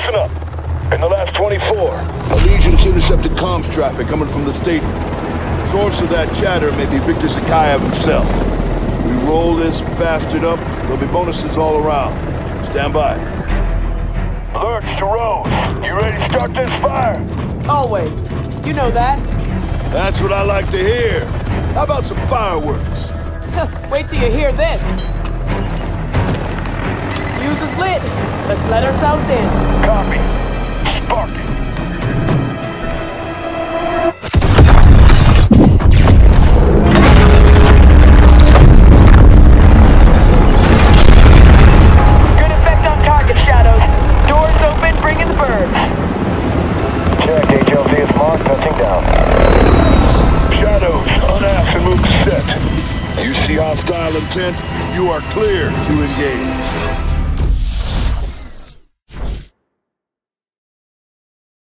Listen up. In the last 24, Allegiance intercepted comms traffic coming from the stadium. Source of that chatter may be Viktor Zakhaev himself. We roll this bastard up, there'll be bonuses all around. Stand by. Lurch to Rose. You ready to start this fire? Always. You know that. That's what I like to hear. How about some fireworks? Wait till you hear this. Fuse is lit. Let's let ourselves in. Copy. Spark it. Good effect on target, Shadows. Doors open, bring in the birds. Check, HLZ is marked, touching down. Shadows, unask and move to set. You see hostile intent? You are clear to engage.